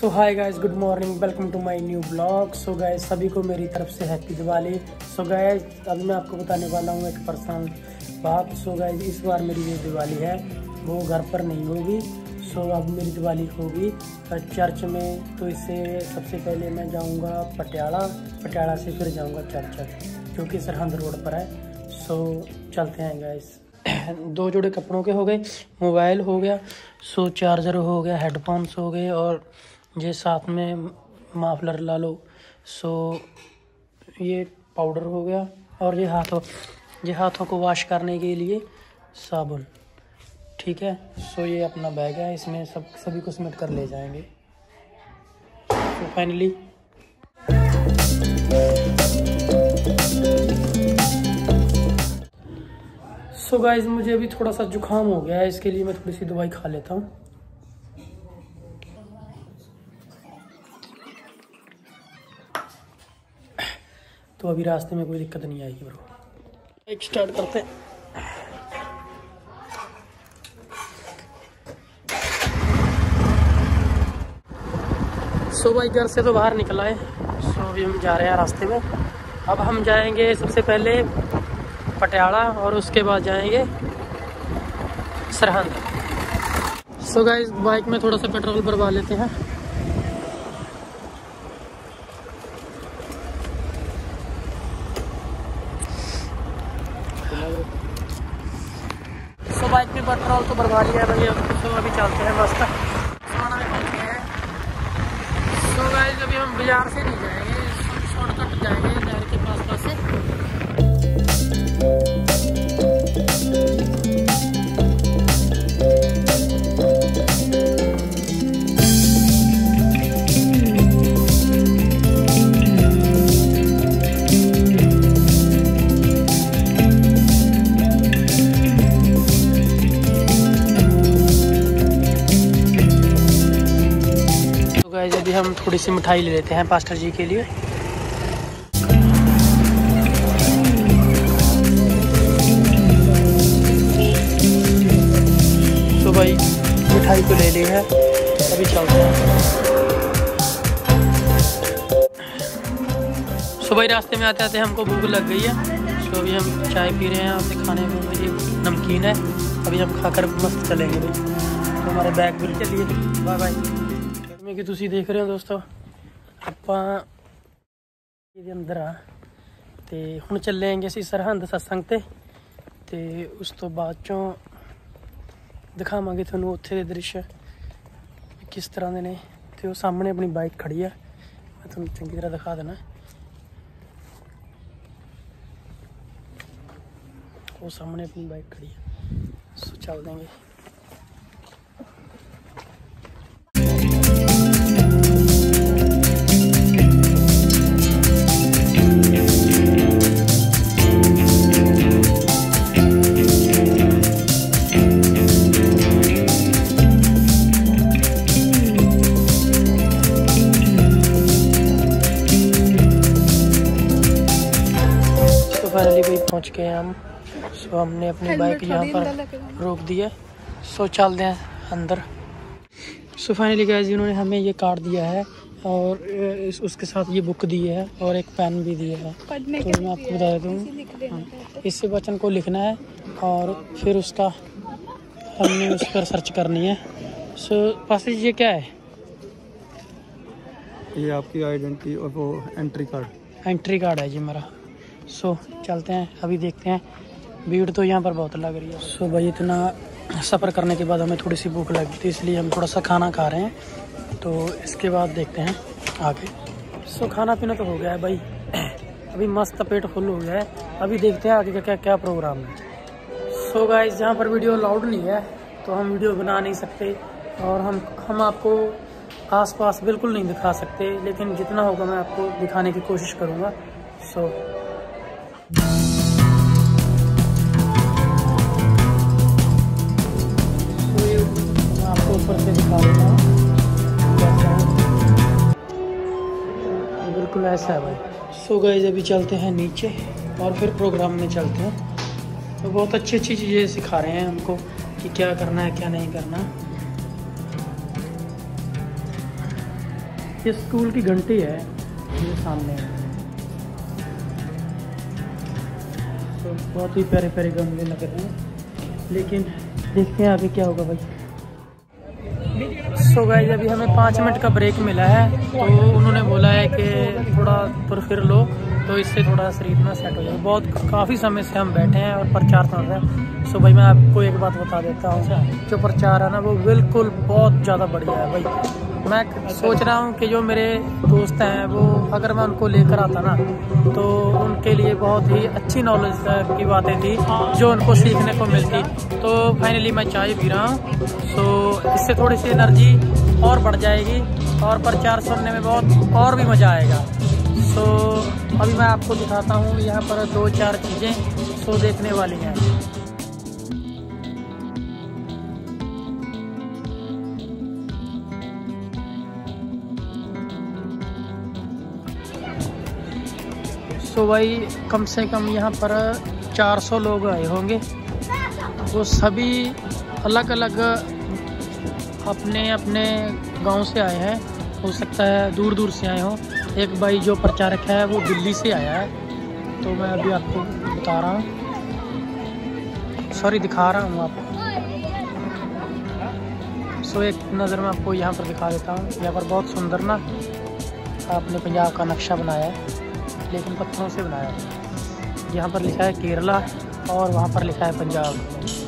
So hi guys, good morning, welcome to my new blog. So guys, सभी को मेरी तरफ से हैप्पी दिवाली। सो गाइस, अब मैं आपको बताने वाला हूँ एक पर्सनल बात। सो गाइस, इस बार मेरी जो दिवाली है वो घर पर नहीं होगी। सो अब मेरी दिवाली होगी चर्च में। तो इससे सबसे पहले मैं जाऊँगा पटियाला से फिर जाऊँगा चर्च, जो कि सरहंद रोड पर है। सो चलते हैं गाइस। 2 जोड़े कपड़ों के हो गए, मोबाइल हो गया, सो चार्जर हो गया, हेडफोन्स हो गए, और ये साथ में माफलर ला लो। सो ये पाउडर हो गया, और ये हाथों को वॉश करने के लिए साबुन। ठीक है। सो ये अपना बैग है, इसमें सभी को समेट कर ले जाएंगे। तो फाइनली सो गाइज, मुझे अभी थोड़ा सा जुकाम हो गया है, इसके लिए मैं थोड़ी सी दवाई खा लेता हूँ। तो अभी रास्ते में कोई दिक्कत नहीं आएगी ब्रो। एक स्टार्ट करते हैं। सो भाई, घर से तो बाहर निकला है। सो अभी हम जा रहे हैं रास्ते में। अब हम जाएंगे सबसे पहले पटियाला और उसके बाद जाएंगे सरहंद। सो गाइस, बाइक में थोड़ा सा पेट्रोल भरवा लेते हैं। सो बाइक में पेट्रोल तो भरवा लिया भाई। तो अभी चलते हैं बस तक। सो गाइस, अभी हम बाजार से नहीं जाएंगे, शॉर्टकट जाएंगे नहर के पास से। अभी हम थोड़ी सी मिठाई ले लेते हैं पास्टर जी के लिए। तो भाई मिठाई तो ले ली है, अभी चलते हैं। सो भाई, रास्ते में आते आते हमको भूख लग गई है। तो अभी हम चाय पी रहे हैं। यहाँ से खाने में मुझे नमकीन है, अभी हम खाकर मस्त चलेंगे भाई। तो हमारे बैग भी चलिए, बाय बाय। कि तुसी देख रहे हो दोस्तों, ਆਪਾਂ ਇਹਦੇ ਅੰਦਰ ਆ ਤੇ ਹੁਣ ਚੱਲੇਂਗੇ ਅਸੀਂ ਸਰਹੰਦ ਸਤਸੰਗ ਤੇ ਉਸ ਤੋਂ ਬਾਅਦ ਚੋਂ ਦਿਖਾਵਾਂਗੇ ਤੁਹਾਨੂੰ ਉੱਥੇ ਦੇ ਦ੍ਰਿਸ਼ ਕਿਸ ਤਰ੍ਹਾਂ ਦੇ ਨੇ। ਤੇ ਉਹ ਸਾਹਮਣੇ ਆਪਣੀ ਬਾਈਕ ਖੜੀ ਆ, ਮੈਂ ਤੁਹਾਨੂੰ ਚੰਗੀ ਤਰ੍ਹਾਂ ਦਿਖਾ ਦੇਣਾ। ਉਹ ਸਾਹਮਣੇ ਆਪਣੀ ਬਾਈਕ ਖੜੀ ਆ। ਸੋ ਚੱਲ ਦੇਂਗੇ। फाइनली भाई पहुंच गए हम। सो हमने अपनी बाइक यहाँ पर रोक दी है। सो चलते हैं अंदर। सो फाइनली गाइस, इन्होंने हमें ये कार्ड दिया है और उसके साथ ये बुक दी है और एक पेन भी दिया है। तो मैं आपको बता देता हूँ, इससे वचन को लिखना है और फिर उसका हमने उस पर सर्च करनी है। सो पास ये क्या है? ये आपकी आइडेंटिटी और वो एंट्री कार्ड है जी मेरा। सो चलते हैं, अभी देखते हैं। भीड़ तो यहाँ पर बहुत लग रही है। सो भाई, इतना सफ़र करने के बाद हमें थोड़ी सी भूख लगी थी, इसलिए हम थोड़ा सा खाना खा रहे हैं। तो इसके बाद देखते हैं आगे। सो खाना पीना तो हो गया है भाई, अभी मस्त पेट फुल हो गया है। अभी देखते हैं आगे का क्या प्रोग्राम है। सो गाइस, जहाँ पर वीडियो अलाउड नहीं है तो हम वीडियो बना नहीं सकते, और हम आपको आसपास बिल्कुल नहीं दिखा सकते, लेकिन जितना होगा मैं आपको दिखाने की कोशिश करूँगा। सो आपको ऊपर से दिखा देता हूँ, बिल्कुल ऐसा है भाई। सो गाइस, अभी चलते हैं नीचे और फिर प्रोग्राम में चलते हैं। तो बहुत अच्छी चीज़ें सिखा रहे हैं हमको कि क्या करना है क्या नहीं करना। ये स्कूल की घंटी है, ये सामने है। तो बहुत ही प्यारे प्यारे गमले लग रहे हैं, लेकिन देखते हैं आगे क्या होगा भाई। सो गाइस अभी हमें 5 मिनट का ब्रेक मिला है, तो उन्होंने बोला है कि थोड़ा तुर फिर लो, तो इससे थोड़ा शरीर में सेट हो जाए। बहुत काफ़ी समय से हम बैठे हैं और प्रचार सुन रहे हैं। सो भाई मैं आपको एक बात बता देता हूँ, जो प्रचार है ना वो बिल्कुल बहुत ज़्यादा बढ़िया है भाई। मैं सोच रहा हूँ कि जो मेरे दोस्त हैं वो अगर मैं उनको लेकर आता ना, तो उनके लिए बहुत ही अच्छी नॉलेज की बातें थी जो उनको सीखने को मिलती। तो फाइनली मैं चाय पी रहा हूँ, सो इससे थोड़ी सी एनर्जी और बढ़ जाएगी और प्रचार सुनने में बहुत और भी मज़ा आएगा। सो अभी मैं आपको दिखाता हूँ यहाँ पर 2-4 चीज़ें सो देखने वाली हैं। सो भाई कम से कम यहाँ पर 400 लोग आए होंगे। वो सभी अलग अलग अपने अपने गांव से आए हैं, हो सकता है दूर दूर से आए हों। एक भाई जो प्रचारक है वो दिल्ली से आया है, तो मैं अभी आपको बता रहा हूँ, सॉरी दिखा रहा हूँ आपको। सो एक नज़र में आपको यहाँ पर दिखा देता हूँ। यहाँ पर बहुत सुंदर ना आपने पंजाब का नक्शा बनाया है, लेकिन पत्थरों से बनाया है। यहाँ पर लिखा है केरला और वहाँ पर लिखा है पंजाब।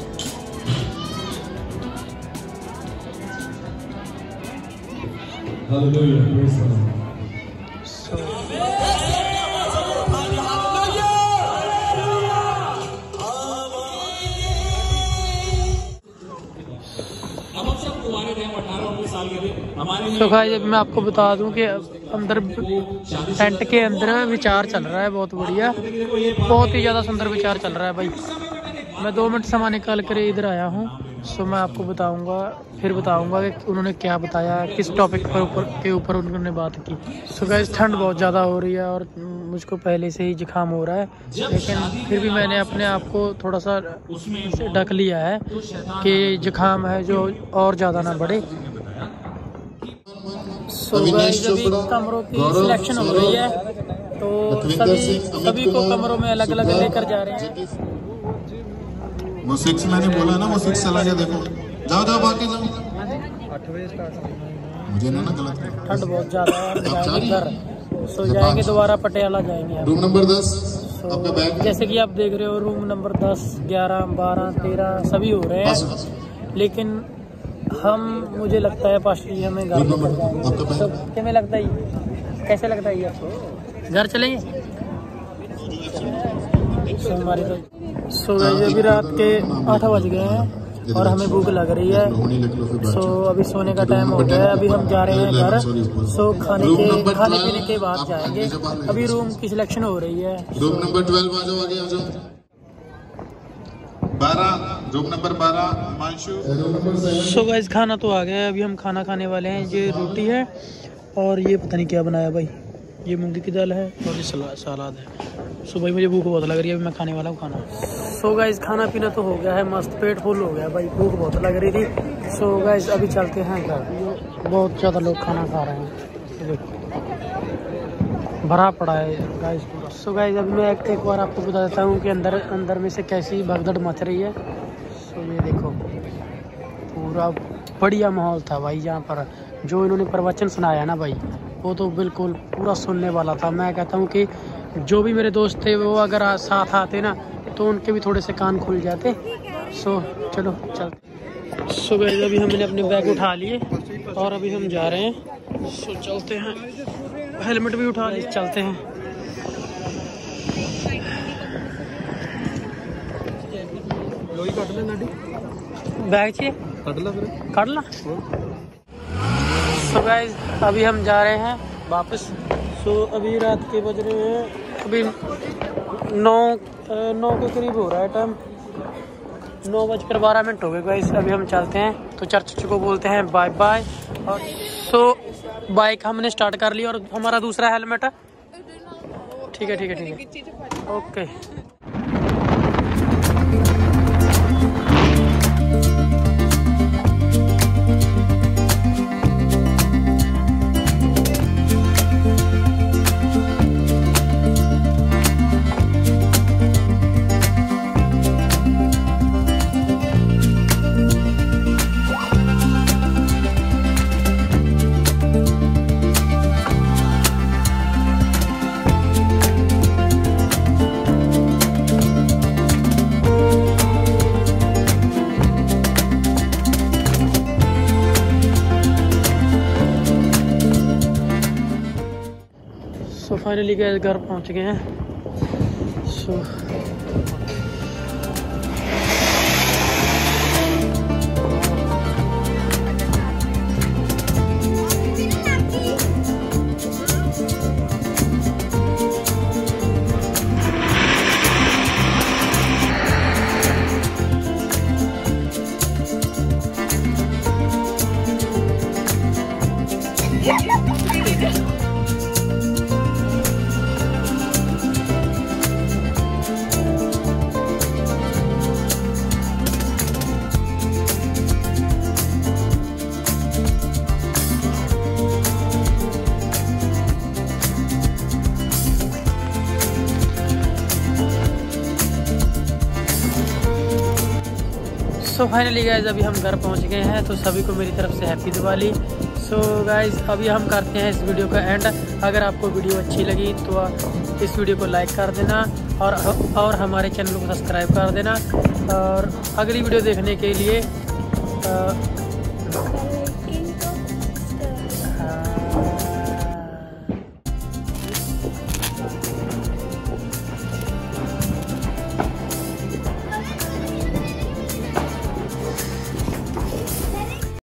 तो गाइस जब मैं आपको बता दूं कि अंदर टेंट के अंदर विचार चल रहा है, बहुत बढ़िया, बहुत ही ज़्यादा सुंदर विचार चल रहा है भाई। मैं 2 मिनट समय निकाल कर इधर आया हूँ, सो मैं आपको बताऊंगा कि उन्होंने क्या बताया, किस टॉपिक के ऊपर उन्होंने बात की। सो गाइस ठंड बहुत ज़्यादा हो रही है और मुझको पहले से ही जुकाम हो रहा है, लेकिन फिर भी मैंने अपने आप को थोड़ा सा ढक लिया है कि जुकाम है जो और ज़्यादा ना बढ़े। सो गाइस अभी कमरों की सिलेक्शन हो रही है, तो सभी को कमरों में अलग अलग लेकर जा रहे हैं। वो 6 मैंने बोला ना, वो 6 चला गया, देखो जाओ जाओ बाकी जाओ। मुझे ना गलत, ठंड बहुत ज़्यादा है, घर सो जाएंगे, दोबारा पटियाला जाएंगे। रूम नंबर 10 आपका बैग, जैसे कि आप देख रहे हो रूम नंबर 10, 11, 12, 13 सभी हो रहे हैं, लेकिन मुझे लगता है पास हमें घर लेकर जाएंगे। तो क्या लगता है, कैसे लगता है ये आपको, घर चलेंगे? हमारे तो अभी रात के 8 बज गए हैं और हमें भूख लग रही है। सो अभी सोने का टाइम हो गया है, अभी हम जा रहे हैं घर। सो खाने पीने के बाद जाएंगे। अभी रूम की सिलेक्शन हो रही है। रूम नंबर 12 आ जाओ, आगे आ जाओ। 12 room number 12 Himanshu. So guys खाना तो आ गया है, अभी हम खाना खाने वाले हैं। ये रोटी है और ये पता नहीं क्या बनाया भाई, ये मूंगी की दाल है और ये सलाद है। सो भाई मुझे भूख बहुत लग रही है, अभी मैं खाने वाला हूँ खाना। सो गाइस खाना पीना तो हो गया है, मस्त पेट फुल हो गया भाई, भूख बहुत लग रही थी। सो गाइस अभी चलते हैं घर। बहुत ज़्यादा लोग खाना खा रहे हैं, देखो भरा पड़ा है गाइस पूरा। सो गाइस अभी मैं एक बार आपको बता देता हूँ कि अंदर में से कैसी भगदड़ मच रही है। सो ये देखो पूरा बढ़िया माहौल था भाई। यहाँ पर जो इन्होंने प्रवचन सुनाया ना भाई, वो तो बिल्कुल पूरा सुनने वाला था। मैं कहता हूँ कि जो भी मेरे दोस्त थे वो अगर साथ आते ना, तो उनके भी थोड़े से कान खुल जाते। सो चलो चलते। सो गाइस अभी हमने अपने बैग उठा लिए और अभी हम जा रहे हैं। सो चलते हैं, हेलमेट भी उठा लिए, चलते हैं। बैग चाहिए, काट ला। सो गाइस अभी हम जा रहे हैं वापस। सो अभी रात के बज रहे हैं, अभी 9 के करीब हो रहा है टाइम, 9:12 हो गए गाइस। अभी हम चलते हैं, तो चर्च को बोलते हैं बाय बाय। और सो बाइक हमने स्टार्ट कर ली और हमारा दूसरा हेलमेट है। ठीक है ओके। फाइनली गाइस घर पहुंच गए हैं। सो फाइनली गाइज अभी हम घर पहुंच गए हैं। तो सभी को मेरी तरफ से हैप्पी दिवाली। सो गाइज अभी हम करते हैं इस वीडियो का एंड। अगर आपको वीडियो अच्छी लगी तो इस वीडियो को लाइक कर देना और हमारे चैनल को सब्सक्राइब कर देना। और अगली वीडियो देखने के लिए